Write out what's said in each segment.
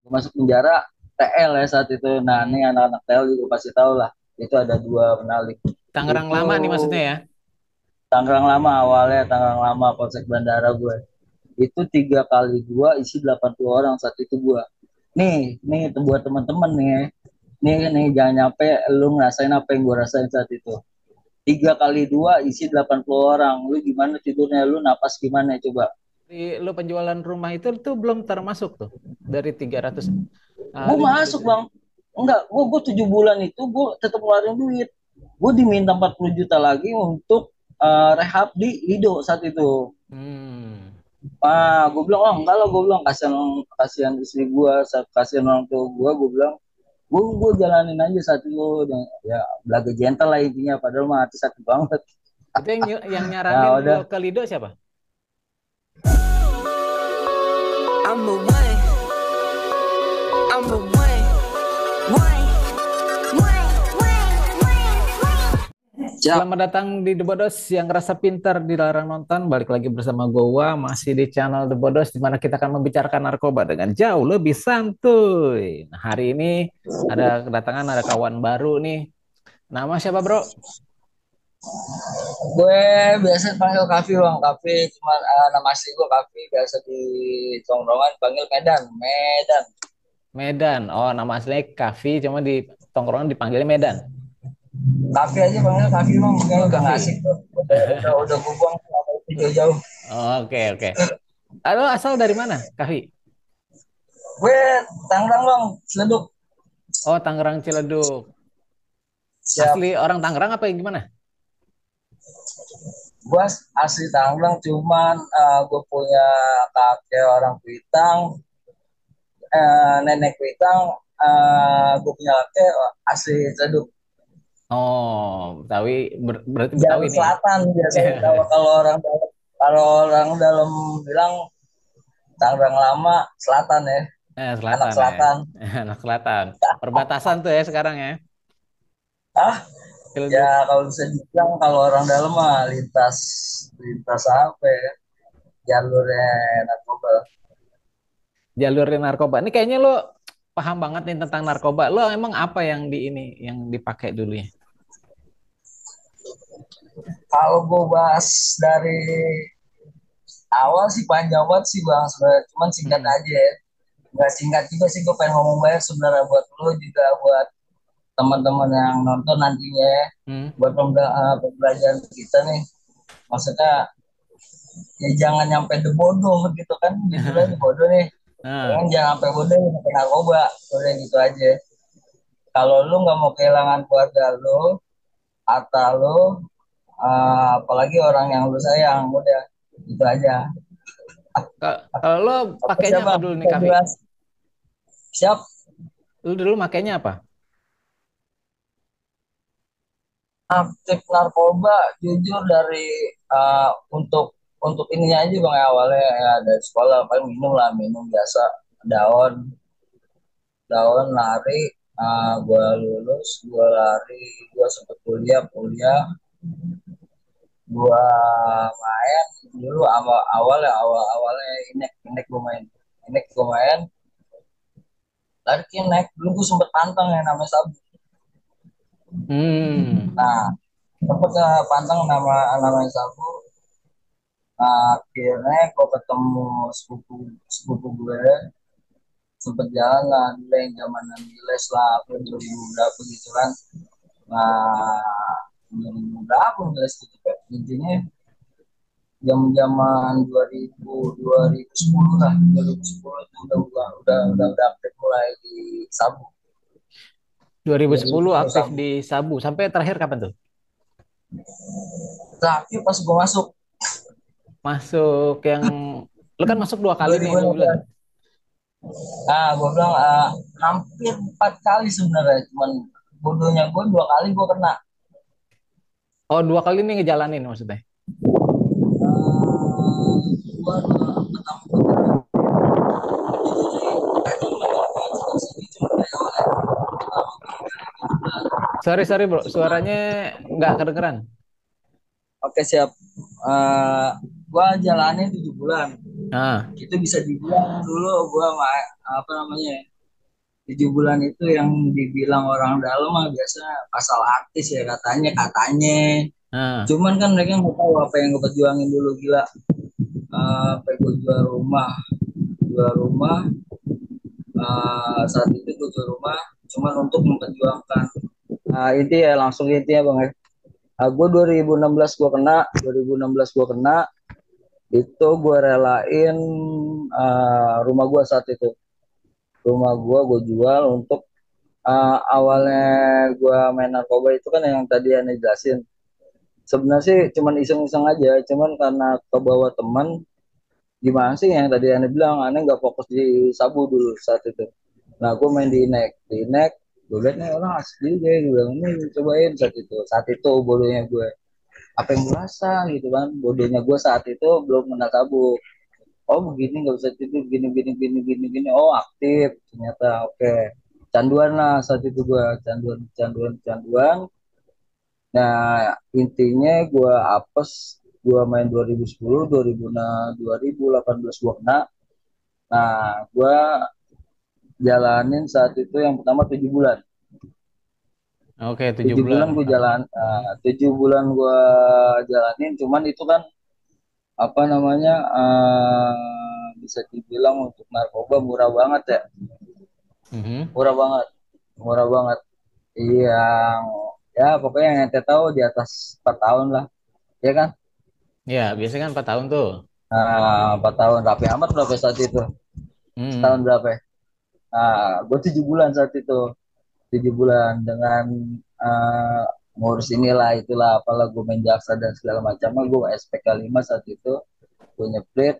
Gue masuk penjara TL ya saat itu. Nah, Hmm. ini anak-anak TL juga pasti tahu lah. Itu ada dua penalik. Tangerang Itu lama nih maksudnya ya. Tangerang Lama awalnya, Tangerang Lama Polsek Bandara gue. Itu 3 kali 2 isi 80 orang saat itu gue. Nih itu buat teman-teman nih. Nih jangan nyampe lu ngerasain apa yang gue rasain saat itu. 3 kali 2 isi 80 orang. Lu gimana tidurnya? Lu napas gimana coba? Di lu penjualan rumah itu tuh belum termasuk tuh dari 300 Gue 50 masuk juta. bang. Enggak, gue 7 bulan itu gue tetap ngeluarin duit. Gue diminta 40 juta lagi untuk rehab di Lido saat itu. Hmm. Gue bilang, oh enggak lah, gue bilang kasihan, kasihan istri gue, kasihan orang tua gue bilang, gue jalanin aja saat itu, dan ya belaga gentle lah intinya, padahal mah hati sakit banget. Itu yang nyaranin Ya lo udah, ke Lido siapa? I'm a one, I'm a one, one, one. siap. Selamat datang di The Bodos yang ngerasa pintar dilarang nonton. Balik lagi bersama gua masih di channel The Bodos di mana kita akan membicarakan narkoba dengan jauh lebih santuy. Nah, hari ini ada kawan baru nih. Nama siapa, Bro? Gue biasa panggil Kavi bang, Kavi cuma nama asli gue Kavi, biasa di tongkrongan panggil Medan, Medan. Medan. Oh, nama aslinya Kavi, cuma di tongkrongan dipanggilnya Medan. Kavi aja panggil Kavi bang, Oh, makanya udah nggak asik Kavi. tuh, udah gue buang nama itu jauh-jauh. Oke, oke. Halo, asal dari mana, Kavi? Gue Tangerang bang, Seleduk. Oh, Tangerang Ciledug. Siap. Asli orang Tangerang apa yang gimana? Gue asli Tangerang, cuman gue punya kakek orang Kuitang, nenek Kuitang, gue punya kakek asli Seleduk. Oh, Betawi, berarti Betawi Jalur nih. Selatan biasanya kalau kalau orang dalam, kalau orang dalam bilang Tangerang Lama Selatan ya, anak Selatan ya. Selatan. Anak Selatan. Perbatasan tuh ya sekarang ya. Ah, ya Ciledug. kalau bisa dibilang kalau orang dalam mah lintas lintas apa ya, jalurnya narkoba. Jalur narkoba. Ini kayaknya lo paham banget nih tentang narkoba. Lo emang apa yang di ini yang dipakai dulunya? Kalau gue bahas dari awal sih panjang banget sih bang sebenarnya, cuman singkat Hmm. aja ya. Nggak singkat juga sih, gue pengen ngomong banyak sebenarnya buat lo juga, buat teman-teman yang nonton nantinya ya. Hmm. Buat pembelajaran kita nih, maksudnya ya jangan nyampe the bodoh gitu kan, judulnya the bodoh nih. Nah, Jangan jangan sampai bodoh sampai narkoba, udah gitu aja. Kalau lu nggak mau kehilangan keluarga lu, harta lu, apalagi orang yang lu sayang, udah gitu aja. kalau lo Apa pakainya siapa apa dulu nih, bisa Kavi? jelas, siap. Lo dulu makainya apa? Aktif narkoba jujur dari uh, untuk untuk ininya aja bang ya, awalnya ya dari sekolah paling minum lah, minum biasa, daun daun lari. Gue lulus, gue lari, gue sempet kuliah, gue main dulu awal awal ya, awalnya inek inek gue main, lari ke inek dulu, gue sempet pantang yang namanya sabu. Hmm. Nah, sempet pantang namanya sabu. Akhirnya gue ketemu sepupu sepupu gue, sempet jalan lah dulu yang zamanan di les lah, apa 2000 berapa gitu kan. Nah, 2000 berapa les gitu kan, intinya zaman 2010 lah, 2010 itu udah aktif mulai di sabu. 2010 2010 aktif sabu di Sabu. Sampai terakhir kapan tuh? terakhir pas gue masuk Masuk yang lo kan masuk 2 kali nih lo bilang. 2016. Gue bilang hampir 4 kali sebenarnya, cuman bodohnya gue 2 kali gue kena. Oh, 2 kali nih ngejalanin maksudnya. Gue pertama Sorry, sorry bro, suaranya nggak kedengeran. oke siap. uh, gue jalanin 7 bulan, Nah, itu bisa dibilang dulu gue apa namanya ya, 7 bulan itu yang dibilang orang dalam mah biasa pasal artis ya, katanya. Nah, Cuman kan mereka nggak tahu apa yang gue perjuangin dulu, gila. Sampai gue jual rumah, saat itu gue jual rumah cuman untuk memperjuangkan. Inti ya, langsung intinya bang ya. Gue 2016 gue kena, 2016 gue kena, itu gue relain rumah gue saat itu. Rumah gue jual untuk awalnya gue main narkoba itu kan yang tadi Anda jelasin. Sebenarnya sih cuman iseng-iseng aja, cuman karena ke bawah teman, gimana sih yang tadi Anda bilang, Anda nggak fokus di sabu dulu saat itu. Nah, gue main di inek, gue liat nih orang asli juga, gue bilang ini cobain saat itu bodohnya gue, apa yang gue rasa gitu kan, bodohnya gue saat itu belum kenal sabu. Oh begini nggak bisa tidur, gini gini gini gini gini, oh aktif ternyata, oke. Canduan lah saat itu gue, canduan canduan canduan. Nah, intinya gue apes, gue main 2010, 2000, nah 2018 gue kena. Nah, gue jalanin saat itu yang pertama 7 bulan. oke, tujuh tujuh bulan. bulan gue jalan, Hmm. 7 bulan gue jalanin, cuman itu kan apa namanya, bisa dibilang untuk narkoba murah banget ya, Mhm. murah banget, murah banget. Yang ya pokoknya yang ente tahu di atas 4 tahun lah, ya kan? Ya, biasanya kan 4 tahun tuh. 4 tahun rapi amat berapa saat itu? Setahun Hmm. berapa ya? Gue 7 bulan saat itu, 7 bulan dengan uh, ngurus inilah itulah, apalah gue main jaksa dan segala macam. Gue SPK 5 saat itu, gue nyeplit,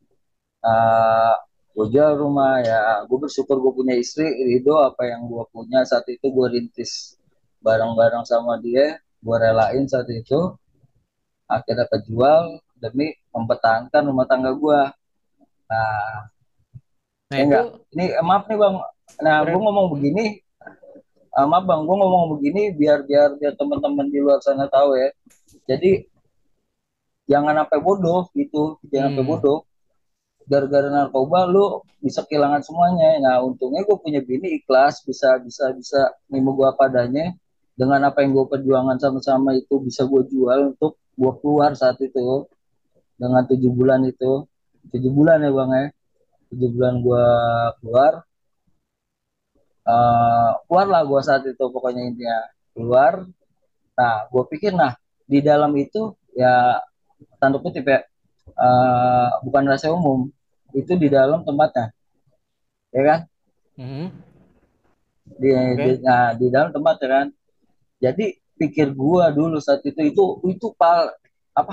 uh, gue jual rumah ya. Gue bersyukur gue punya istri Ridho, apa yang gue punya saat itu gue rintis bareng-bareng sama dia, gue relain saat itu, akhirnya kejual demi mempertahankan rumah tangga gue. Nah, Nah, ya itu enggak, ini maaf nih bang, nah gue berat. ngomong begini, maaf bang, gue ngomong begini biar biar biar teman-teman di luar sana tahu ya. Jadi jangan sampai bodoh gitu, jangan sampai Hmm. bodoh. Gara-gara narkoba lu bisa kehilangan semuanya. Nah untungnya gue punya bini ikhlas, bisa nemu gue padanya, dengan apa yang gue perjuangan sama-sama itu bisa gue jual untuk gue keluar saat itu, dengan 7 bulan itu, 7 bulan ya bang ya, 7 bulan gue keluar, keluar lah gue saat itu, pokoknya intinya keluar. Nah gue pikir, nah di dalam itu ya, tanda kutip ya, bukan rahasia umum, itu di dalam tempatnya, ya kan? Mhm. Oke. Di dalam tempat ya kan. Jadi pikir gua dulu saat itu apa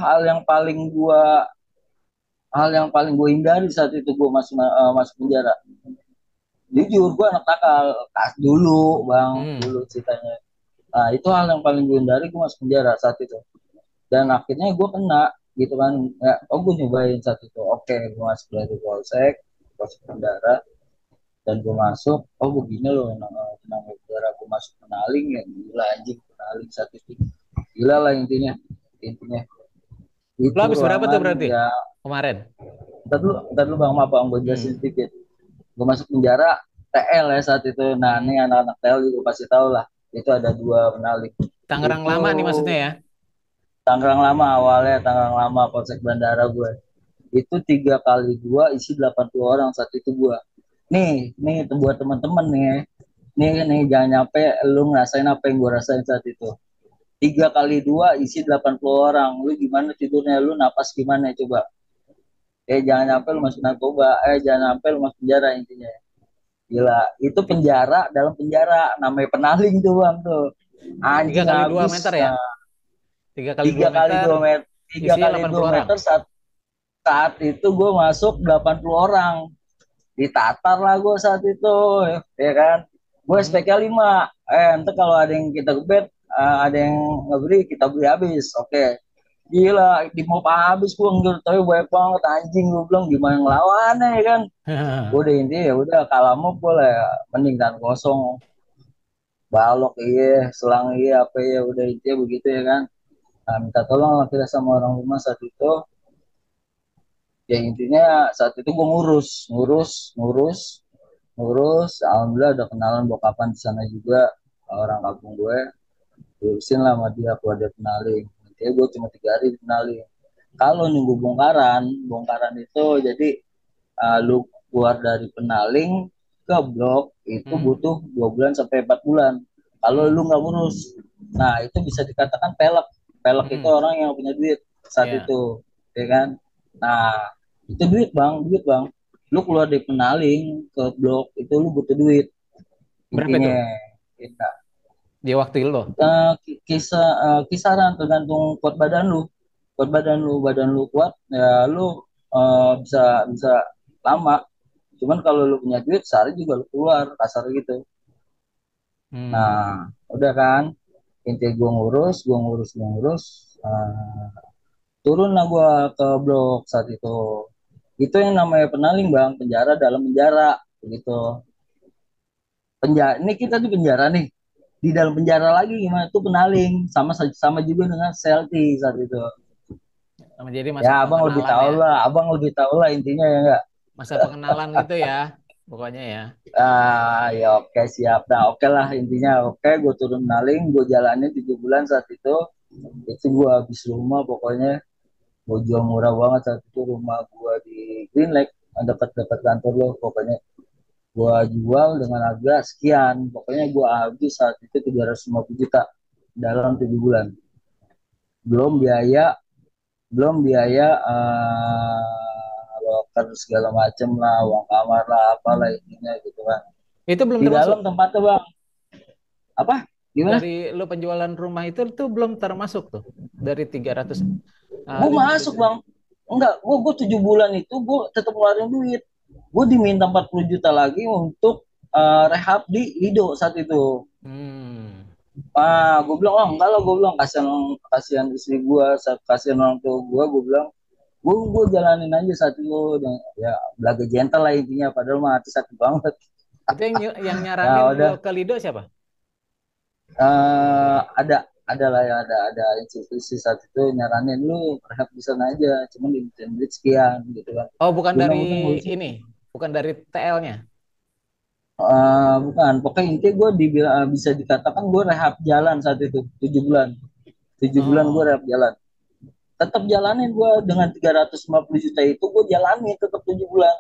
hal yang paling gua hindari saat itu gua masuk penjara. Jujur gua anak nakal dulu bang, Hmm. dulu ceritanya. Nah itu hal yang paling gua hindari, gua masuk penjara saat itu. Dan akhirnya gua kena gitu kan ya. Oh gua nyobain saat itu, oke, gua masuk dari polsek, masuk penjara, dan gue masuk, oh begini loh nama negara, gue masuk penaling ya, gila anjing, penaling statistik, gila lah intinya Lo itu habis berapa tuh ruangan berarti ya. kemarin? Ntar dulu bang, maaf bang, gue jelasin Hmm. sedikit. Gue masuk penjara TL ya saat itu. Nah ini Hmm. anak-anak TL juga pasti tahu lah, itu ada dua penaling Tangerang itu. lama nih maksudnya ya? Tangerang Lama, awalnya Tangerang Lama, Polsek Bandara gue. Itu 3 kali 2 isi 80 orang saat itu gue. Nih buat teman-teman nih ya. Nih jangan nyampe lu ngerasain apa yang gue rasain saat itu. 3 kali 2 isi 80 orang. Lu gimana tidurnya? Lu napas gimana coba? Jangan nyampe lu masuk narkoba. Jangan nyampe lu masuk penjara intinya. Gila, itu penjara dalam penjara. Namanya penaling tuh bang tuh. Tiga Anjing kali dua habis. meter ya? Nah, 3 kali 2 tiga kali meter, dua meter. Tiga isinya kali 80 dua orang. meter saat itu gue masuk 80 orang. Ditatar lah gue saat itu, ya kan? Gue Hmm. SPK 5. Nanti kalau ada yang kita gebet, ada yang ngeberi, kita beli habis, oke. Gila, di mau habis gue nggak, tapi banyak banget anjing, gue bilang gimana ngelawannya ya kan. Udah intinya ya udah, kalau mau boleh, mending kan kosong, balok iya, selang iya, apa ya, udah intinya begitu ya kan. Nah, minta tolong lah kita sama orang rumah saat itu. Ya intinya saat itu gue ngurus, ngurus, ngurus. ngurus, alhamdulillah ada kenalan bokapan di sana juga, orang kampung gue, diurusin lah sama dia, keluar dia kenalin. Intinya gue cuma 3 hari kenalin. Kalau nunggu bongkaran, bongkaran itu jadi lu keluar dari Penaling ke Blok itu Hmm. butuh 2 bulan sampai 4 bulan. Kalau Hmm. lu nggak urus, nah itu bisa dikatakan pelek. Pelek itu Hmm. orang yang punya duit saat Ya. itu, ya kan? Nah itu duit bang, duit bang. Lu keluar dari Penaling ke Blok itu lu butuh duit Berapa itu intinya. Ya. di waktu itu lo? Kisaran tergantung kuat badan lu. Kuat badan lu kuat, ya lu bisa bisa lama. Cuman kalau lu punya duit sehari juga lu keluar kasar gitu. Hmm. Nah, udah kan. Inti gue ngurus. eh, Turun lah gue ke blok saat itu. Itu yang namanya penaling bang, penjara dalam penjara, begitu. Penjara, ini kita di penjara nih. Di dalam penjara lagi gimana tuh penaling, sama juga dengan Selti saat itu. Jadi Ya, masa pengenalan ya. abang lebih tahu lah intinya ya enggak. Masa pengenalan gitu ya. Pokoknya ya. Ya oke siap. Nah oke lah intinya oke gue turun naling gue jalanin 7 bulan saat itu gue habis rumah pokoknya gue jual murah banget saat itu rumah gue di Green Lake dekat-dekat kantor lo pokoknya gue jual dengan harga sekian pokoknya gue habis saat itu 350 juta dalam 7 bulan belum Oh. biaya belum biaya loker segala macem lah uang kamar lah apalah intinya gitu kan Itu belum di termasuk. dalam tempatnya bang apa gimana. Dari lo penjualan rumah itu tuh belum termasuk tuh. Dari 300. Gue masuk bang enggak gue 7 bulan itu gue tetap ngeluarin duit gue diminta 40 juta lagi untuk rehab di Lido saat itu Hmm. gue bilang oh enggak lah gue bilang kasihan kasihan istri gue kasihan orang tua gue bilang gue jalanin aja saat itu dan ya belaga gentle lah intinya padahal mah hati sakit banget. Itu yang nyaranin Ya lo udah ke Lido siapa? ada lah ya ada institusi saat itu nyaranin lu rehab di sana aja cuman dimintain duit sekian gitu kan Oh, bukan gue dari bilang udah nggak usah. ini. Bukan dari TL-nya. Bukan, pokoknya intinya gue bisa dikatakan gue rehab jalan saat itu 7 bulan. 7 bulan gue Oh. rehab jalan. Tetap jalanin gue dengan 350 juta itu gue jalanin tetap 7 bulan.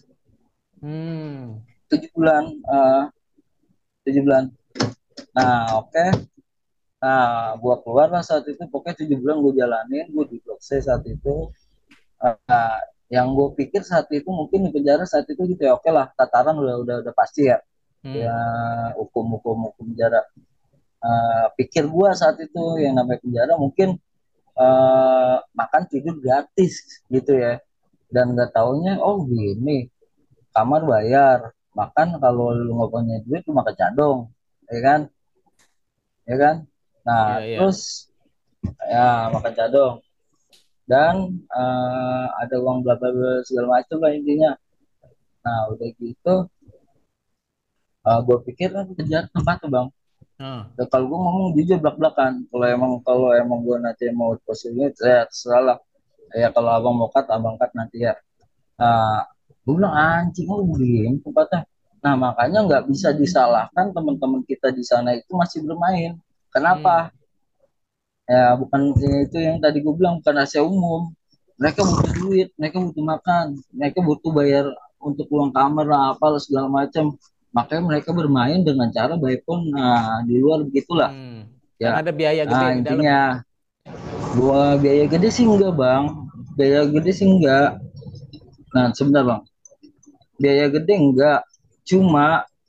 Hmm. 7 bulan, 7 bulan. Nah oke, gue keluar lah saat itu. Pokoknya 7 bulan gue jalanin, gue di blok C saat itu. Uh, yang gue pikir saat itu mungkin di penjara saat itu gitu ya oke lah tataran udah pasti ya ya Hmm. hukum penjara pikir gue saat itu yang namanya penjara mungkin makan tidur gratis gitu ya dan nggak taunya oh gini kamar bayar makan kalau lu nggak punya duit lu makan cadong ya kan ya kan nah Iya, iya. terus ya makan cadong dan ada uang bla bla bla segala macam lah intinya nah udah gitu gue pikir kan penjara tempat tuh bang. Oh. Ya, kalau gue ngomong jujur belak-belakan. Kalau emang gue nanti mau di posisi ini, saya terserah lah. Ya kalau abang mau cut, abang cut nanti ya. Nah, gue bilang anjing lu begini tempatnya. Nah makanya nggak bisa disalahkan teman-teman kita di sana itu masih bermain. Hmm. Kenapa? Ya bukan itu yang tadi gue bilang bukan rahasia umum. Mereka butuh duit, mereka butuh makan, mereka butuh bayar untuk uang kamar lah, apa segala macam. Makanya mereka bermain dengan cara bayar pun di luar begitulah. Hmm. Karena Ya, ada biaya gede di dalam ya. intinya gua biaya gede sih enggak bang, biaya gede sih enggak. Nah sebentar bang, biaya gede enggak, cuma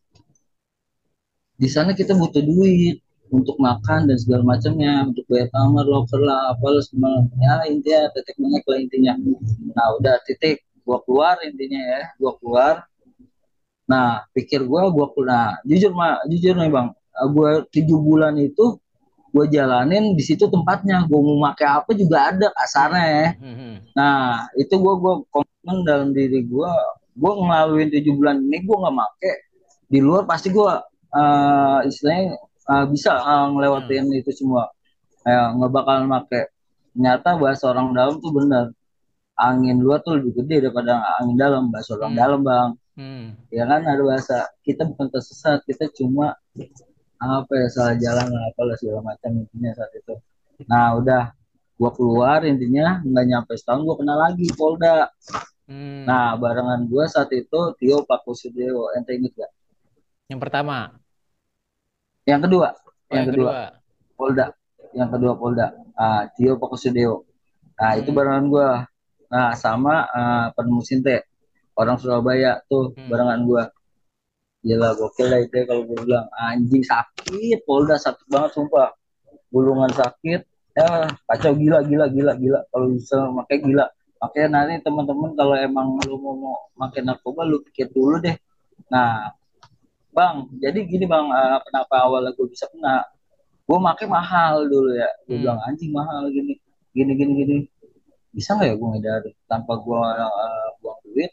di sana kita butuh duit untuk makan dan segala macamnya, untuk bayar kamar, loker lah, apalah semua. Ya intinya tetek banget lah intinya. Nah udah titik, gua keluar intinya ya, gua keluar. Nah pikir gua keluar. Nah, jujur nih bang, gua 7 bulan itu gue jalanin di situ tempatnya gue mau pakai apa juga ada kasarnya ya. Hmm. Hmm. Hmm. Nah itu gue komitmen dalam diri gue ngelaluin 7 bulan ini gue nggak make di luar pasti gue istilahnya bisa Hmm. ngelewatin itu semua nggak bakal make ternyata bahasa orang dalam tuh bener angin luar tuh lebih gede daripada angin dalam bahasa orang Hmm. dalam bang Hmm. Ya kan ada bahasa kita bukan tersesat, kita cuma apa ya salah jalan lah apalah segala macam intinya saat itu. Nah udah gua keluar intinya nggak nyampe setahun gua kenal lagi Polda. Hmm. Nah barengan gua saat itu Tio Pakusudewo, ente inget gak? Yang pertama. Yang kedua, Oh, yang yang kedua kedua. Polda, yang kedua Polda. Tio Pakusudewo. Nah itu Hmm. barengan gua. Nah sama Penemus Sinte, orang Surabaya tuh Hmm. barengan gua. Gila gokil lah itu ya kalau gue bilang anjing sakit Polda sakit banget sumpah, gulungan sakit ya, kacau gila gila gila gila kalau bisa makanya gila. Makanya nanti teman-teman kalau emang lu mau makin narkoba lu pikir dulu deh. Nah bang, jadi gini bang, kenapa awalnya gue bisa kena, gue makai mahal dulu ya, gue bilang Hmm. anjing mahal gini gini gini gini, bisa nggak ya gue ngedari tanpa gue buang duit,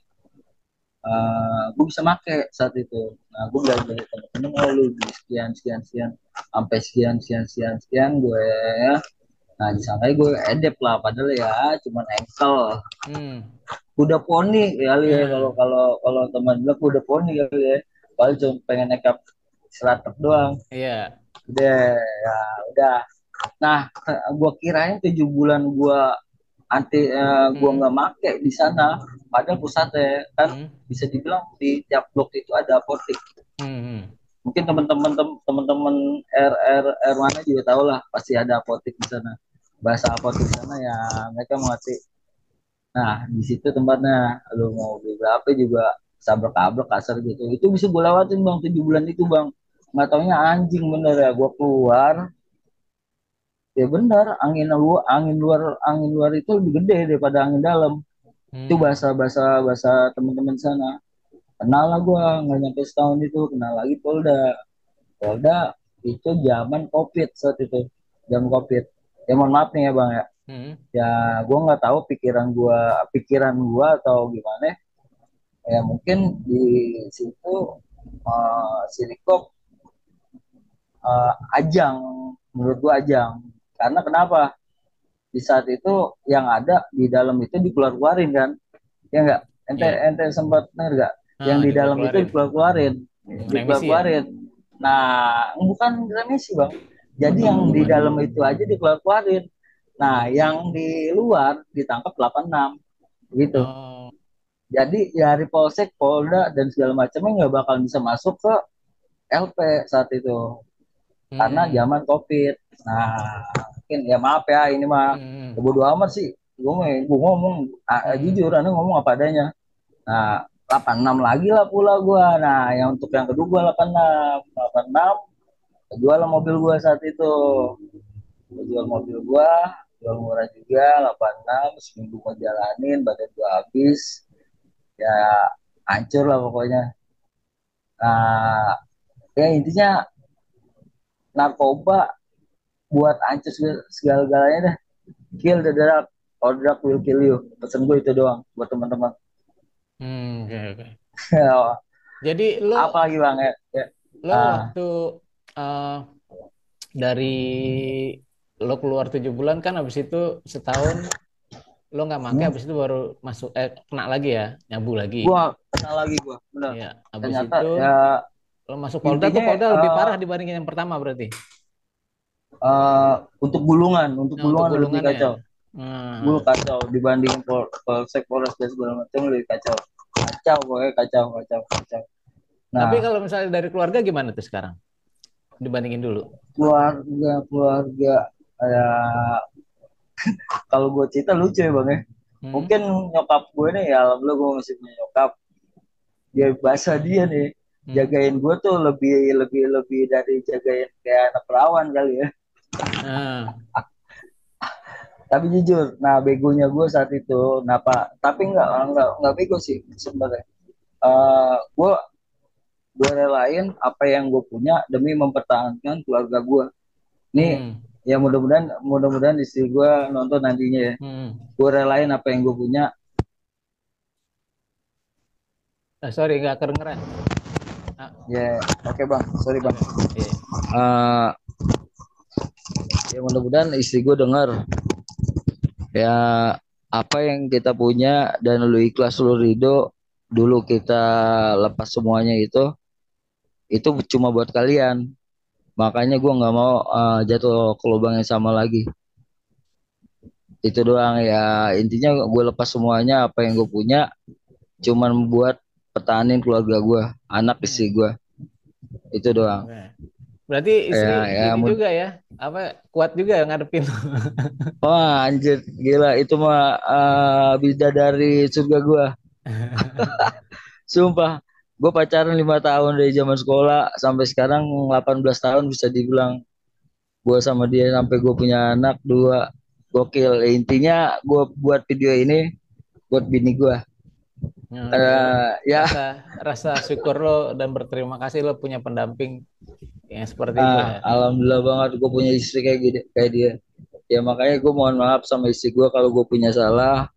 gue bisa make saat itu. Nah gue belajar dari temen-temen, oh lu beli sekian sekian sekian sampai sekian sekian sekian sekian gue ya. Nah disangka gue edep lah padahal ya cuman engkel Hmm. kuda poni kali ya, kalau Nah, kalau kalau teman bilang kuda poni kali ya, paling cuma pengen nekap seratek doang. iya. Udah ya udah. Nah gue kirain 7 bulan gue gua Hmm. nggak make di sana, padahal pusatnya kan Hmm. bisa dibilang di tiap blok itu ada apotek. Hmm. Mungkin teman-teman R mana juga tahu lah pasti ada apotek di sana, bahasa apotek di sana ya mereka mengerti. Nah di situ tempatnya lu mau beli berapa juga sabrak-abrak kasar gitu, itu bisa gue lewatin bang 7 bulan itu bang. Nggak taunya anjing bener ya gue keluar, ya benar angin luar itu lebih gede daripada angin dalam. Itu Hmm. bahasa teman-teman sana. Kenal lah gue nggak nyampe setahun itu kenal lagi Polda. Polda itu zaman COVID saat itu, jam COVID. Ya mohon maaf nih ya bang ya, Hmm. ya gue nggak tahu pikiran gua atau gimana ya, mungkin di situ si Riko ajang, menurut gua ajang, karena kenapa di saat itu yang ada di dalam itu dikeluar-keluarin kan, ya enggak, ente Iya. ente sempat dengar nggak yang Ah, di dalam itu dikeluar-keluarin. dikeluar-keluarin, Remisi ya? dikeluar-keluarin. Nah bukan remisi bang, jadi yang di Gimana? dalam itu aja dikeluar-keluarin, nah yang di luar ditangkap 86 gitu. Oh. Jadi ya dari Polsek, Polda dan segala macamnya nggak bakal bisa masuk ke LP saat itu karena Hmm. zaman COVID. Nah, mungkin ya maaf ya ini mah Hmm. bodo amat sih. Gue ngomong Hmm. jujur, aneh ngomong apa adanya. Nah, 86 lagi lah pula gue. Nah, yang untuk yang kedua gue 86, 86 jual lah mobil gue saat itu. Gua jual mobil gue, jual murah juga 86, seminggu mau jalanin, badan gue habis, ya hancur lah pokoknya. Nah, ya intinya narkoba buat hancur segala-galanya dah. Kill the drug or drug will kill you. Pesan gue itu doang buat teman-teman. Hmm. Oke, oke. Jadi Apa lagi bang ya? Ya. lo Ah, waktu eh, dari lo keluar 7 bulan kan habis itu setahun lo nggak make, hmm, habis itu baru masuk kena lagi ya, nyabu lagi. gua kenal lagi gua, bener. Iya, habis Ternyata itu ya lo masuk Polda tuh, intinya Polda lebih parah dibandingin yang pertama berarti. untuk Nah, untuk gulungan lebih gulungannya. kacau. Gue Nah, kacau dibandingin polsek polres dan segala macam lebih kacau. Kacau pokoknya kacau kacau kacau. tapi Nah kalau misalnya dari keluarga gimana tuh sekarang dibandingin dulu? keluarga keluarga ya, kalau gue cerita lucu ya bang ya. Hmm? Mungkin nyokap gue nih ya alhamdulillah gue masih punya nyokap, dia bahasa dia nih Hmm? jagain gue tuh lebih lebih lebih dari jagain kayak anak perawan kali ya. Nah, Tapi jujur nah begonya gue saat itu kenapa, tapi nggak bego sih sebenarnya. Gue relain apa yang gue punya demi mempertahankan keluarga gue nih. hmm, Ya mudah-mudahan istri gue nonton nantinya ya. hmm. Gue relain apa yang gue punya. Sorry nggak kedengeran. Ah, Ya oke bang, sorry bang. oke. Iya. uh, ya mudah-mudahan istri gue dengar ya, apa yang kita punya dan lu ikhlas lu ridho dulu kita lepas semuanya itu cuma buat kalian. Makanya gue nggak mau jatuh ke lubang yang sama lagi. Itu doang ya, intinya gue lepas semuanya apa yang gue punya cuman buat pertahanin keluarga gue, anak Hmm. istri gue, itu doang. Oke. Berarti istri Ya ya ini juga ya, apa kuat juga ngadepin. wah anjir gila itu mah bidadari surga gue. Sumpah, gue pacaran 5 tahun dari zaman sekolah sampai sekarang 18 tahun bisa dibilang gue sama dia sampai gue punya anak dua. Gokil. Intinya gue buat video ini buat bini gue. Oke, Ya, rasa rasa syukur lo dan berterima kasih lo punya pendamping yang seperti itu ya. alhamdulillah banget gue punya istri kayak gini kayak dia. Ya makanya gue mohon maaf sama istri gue kalau gue punya salah.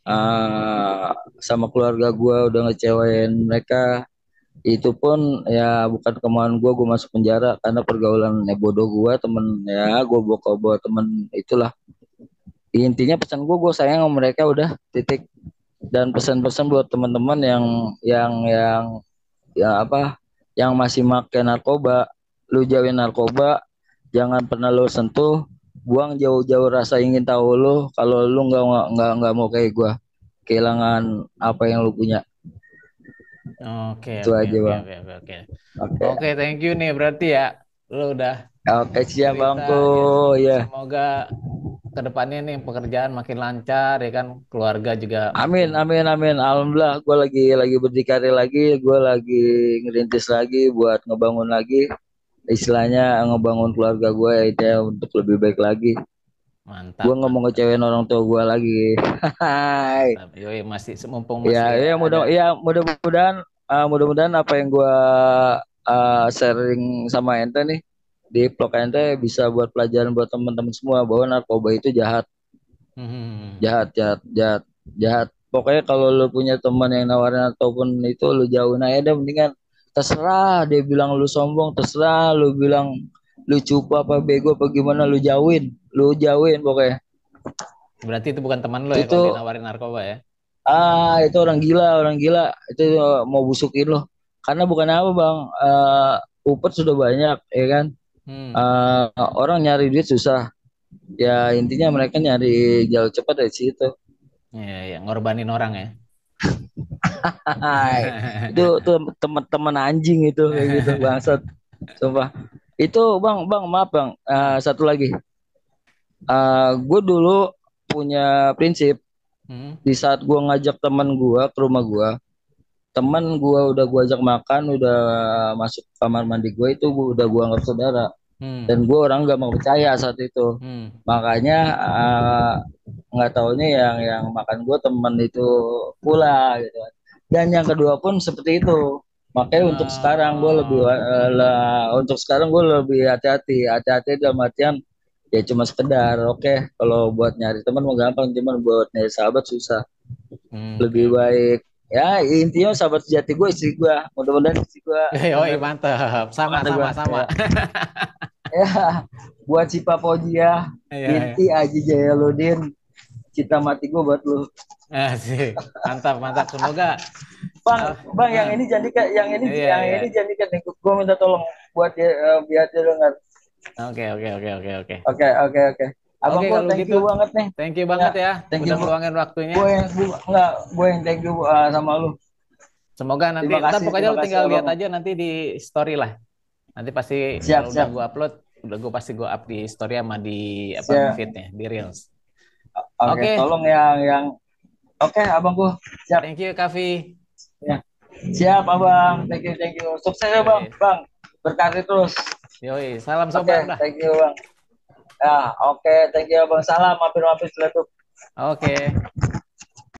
Sama keluarga gue udah ngecewain mereka. Itu pun ya bukan kemauan gue masuk penjara karena pergaulan bodoh gue temen ya gue bawa temen itulah. Intinya pesan gue sayang sama mereka udah titik. Dan pesan-pesan buat teman-teman yang ya apa yang masih makan narkoba, lu jauhin narkoba, jangan pernah lu sentuh, buang jauh-jauh rasa ingin tahu lu kalau lu nggak mau kayak gua kehilangan apa yang lu punya. Oke, Itu oke, aja oke, bang. oke, oke, oke. Oke. Oke, thank you nih berarti ya. Lo udah Oke siap cerita bangku ya. ya. Semoga kedepannya nih pekerjaan makin lancar ya kan, keluarga juga Amin makin. amin amin. Alhamdulillah gue lagi berdikari lagi, gue lagi ngerintis lagi buat ngebangun lagi istilahnya ngebangun keluarga gue itu ya untuk lebih baik lagi. Gue Mantap, nggak mau mantap. ngecewain orang tua gue lagi. Hai. Mantap. Yoi, masih mumpung Ya, masih ya ada. mudah-mudahan mudah-mudahan apa yang gue sharing sama ente nih di vlog ente bisa buat pelajaran buat teman-teman semua bahwa narkoba itu jahat, Hmm. jahat, jahat, jahat, jahat. Pokoknya kalau lu punya teman yang nawarin ataupun itu lu jauhin aja deh mendingan. Terserah dia bilang lu sombong, terserah lu bilang lu cupu apa bego apa gimana lu jauhin pokoknya. Berarti itu bukan teman lo ya Itu kalau dia nawarin narkoba ya? itu orang gila itu mau busukin loh. Karena bukan apa bang, upet sudah banyak, ya kan? Hmm. Eh, Orang nyari duit susah. Ya intinya mereka nyari jalur cepat dari situ. Ya, ya, ngorbanin orang ya. Hai, itu tuh teman-teman anjing itu kayak gitu bangsat. Sumpah. Itu bang maaf bang. Ah. Satu lagi. Gue dulu punya prinsip Hmm. di saat gue ngajak teman gue ke rumah gue. Teman gue udah gue ajak makan, udah masuk kamar mandi gue itu udah gue anggap saudara. Hmm. Dan gue orang gak mau percaya saat itu. Hmm. Makanya nggak taunya yang makan gue teman itu pula gitu. Dan yang kedua pun seperti itu. Makanya untuk sekarang gue lebih hati-hati dalam artian ya cuma sekedar oke kalau buat nyari teman mau gampang cuman buat nyari sahabat susah. Oke, Lebih oke. baik ya intinya sahabat sejati gue istri gue, mudah-mudahan istri gue Yoi, denger mantap. Sama, kata gue sama, sama. ya, ya buat si Papojia Iya, binti iya. Aji Jayaludin cita mati gue buat lu. Sih. Mantap, mantap. Semoga Bang, bang ah, iya, yang iya. ini jadikan nih. Gue minta tolong buat dia biar dia dengar. Oke, oke, oke, oke, oke. Oke, oke, oke. Oke, Abangku kalau thank gitu, you banget nih. thank you Ya, banget ya, thank you. udah ngeluangin waktunya. Gue yang thank you sama lu. Semoga nanti, ntar pokoknya Terima lu kasih tinggal lihat abang. aja nanti di story lah. Nanti pasti Siap, kalau udah siap, gua upload, udah gua pasti gua up di story sama di apa siap. feednya, di reels. Oke, Oke, tolong yang oke, abangku. Siap. thank you, Kavi. Ya. Siap, abang. Thank you. Sukses ya, bang. Yoi, Bang, berkarir terus. yoi, salam Oke, sobar dah. thank you, bang. Ya, oke, thank you, abang. Salam, mampir-mampir seletuk. Oke.